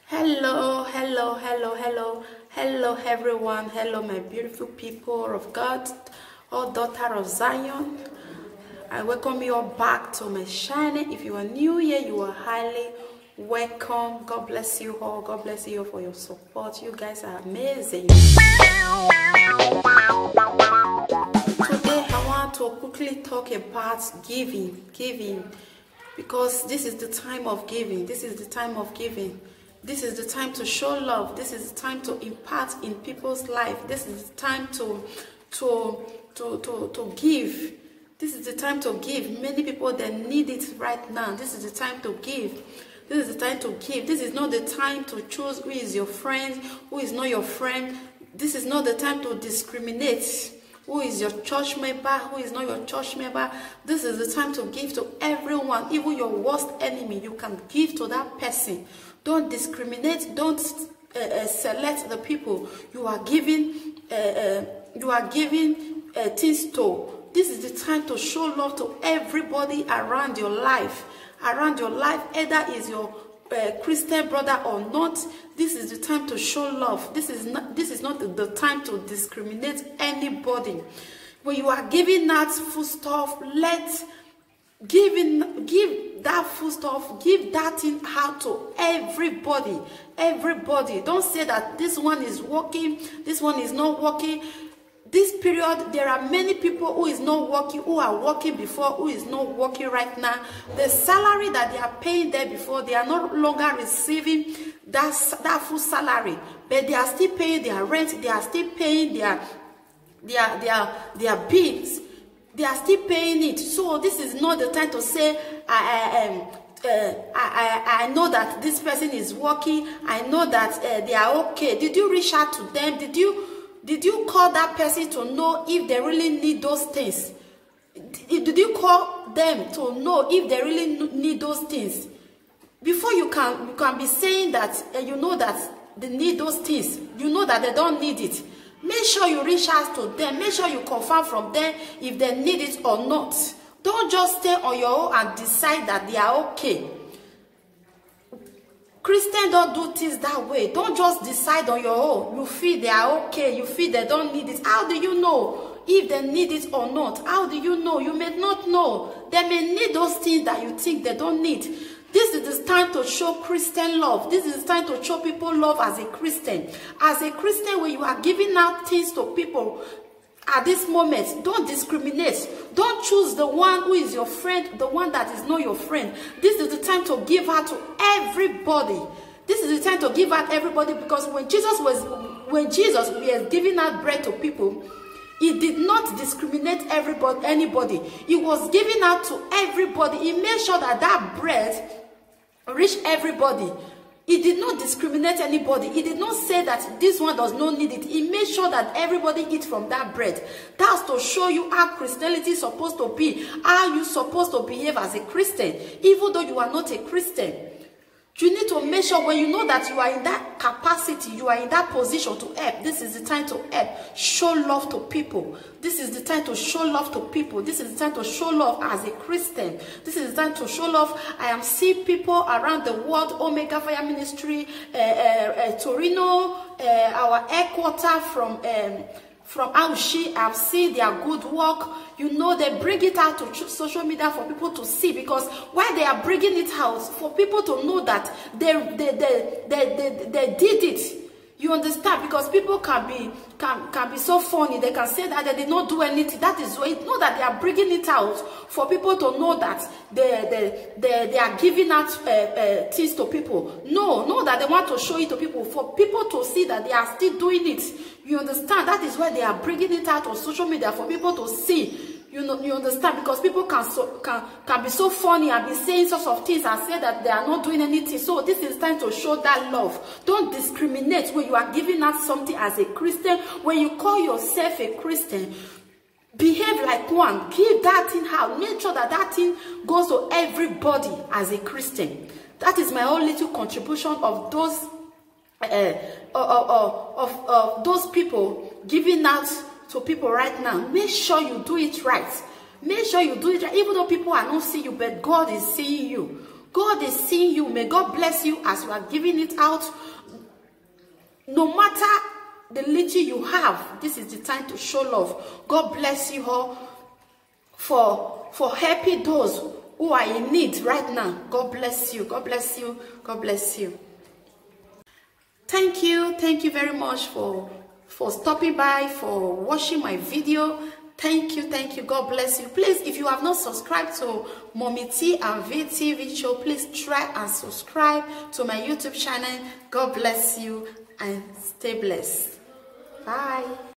Hello, hello, hello, hello, hello, everyone. Hello, my beautiful people of God, all daughter of Zion. I welcome you all back to my channel. If you are new here, you are highly welcome. God bless you all. God bless you all for your support. You guys are amazing. Today, I want to quickly talk about giving, because this is the time of giving. This is the time of giving. This is the time to show love. This is the time to impart in people's life. This is the time to give. This is the time to give. Many people that need it right now. This is the time to give. This is the time to give. This is not the time to choose who is your friend, who is not your friend. This is not the time to discriminate. Who is your church member, who is not your church member. This is the time to give to everyone. Even your worst enemy, you can give to that person. Don't discriminate. Don't select the people you are giving. Things to. This is the time to show love to everybody around your life. Around your life, either is your Christian brother or not. This is the time to show love. This is not the time to discriminate anybody. When you are giving that food stuff, give that food stuff, give that thing out to everybody. Everybody. Don't say that this one is working, this one is not working. This period, there are many people who is not working, who are working before, who is not working right now. The salary that they are paying there before, they are no longer receiving that full salary, but they are still paying their rent. They are still paying their bills. They are still paying it. So this is not the time to say, I know that this person is working. I know that they are okay. Did you reach out to them? Did you call that person to know if they really need those things? Did you call them to know if they really need those things? Before you can be saying that you know that they need those things, you know that they don't need it. Make sure you reach out to them. Make sure you confirm from them if they need it or not. Don't just stay on your own and decide that they are okay. Christians don't do things that way. Don't just decide on your own. You feel they are okay. You feel they don't need it. How do you know if they need it or not? How do you know? You may not know. They may need those things that you think they don't need. This is the time to show Christian love. This is the time to show people love as a Christian. As a Christian, when you are giving out things to people, at this moment, don't discriminate. Don't choose the one who is your friend, the one that is not your friend. This is the time to give out to everybody. This is the time to give out everybody, because when Jesus was giving out bread to people, he did not discriminate anybody. He was giving out to everybody. He made sure that that bread reached everybody. He did not discriminate anybody. He did not say that this one does not need it. He made sure that everybody eats from that bread. That's to show you how Christianity is supposed to be, how you're supposed to behave as a Christian, even though you are not a Christian. You need to make sure when you know that you are in that capacity, you are in that position to help. This is the time to help. Show love to people. This is the time to show love to people. This is the time to show love as a Christian. This is the time to show love. I am seeing people around the world, Omega Fire Ministry, Torino, our headquarters from Aushi. I've seen their good work. You know, they bring it out to social media for people to see, because while they are bringing it out, for people to know that they did it. You understand? Because people can be so funny. They can say that they did not do anything. That is why, know that they are bringing it out for people to know that they are giving out things to people. No, that they want to show it to people, for people to see that they are still doing it. You understand? That is why they are bringing it out on social media, for people to see. You understand? Because people can be so funny and be saying sorts of things and say that they are not doing anything. So this is time to show that love. Don't discriminate when you are giving out something as a Christian. When you call yourself a Christian, behave like one. Give that thing out. Make sure that that thing goes to everybody as a Christian. That is my own little contribution of those those people giving out to people right now. Make sure you do it right. Make sure you do it right. Even though people are not seeing you, but God is seeing you. God is seeing you. May God bless you as you are giving it out. No matter the little you have, this is the time to show love. God bless you all for helping those who are in need right now. God bless you. God bless you. God bless you. Thank you very much for stopping by, for watching my video. Thank you. God bless you. Please, if you have not subscribed to Mommy T and V TV show, please try and subscribe to my YouTube channel. God bless you and stay blessed. Bye.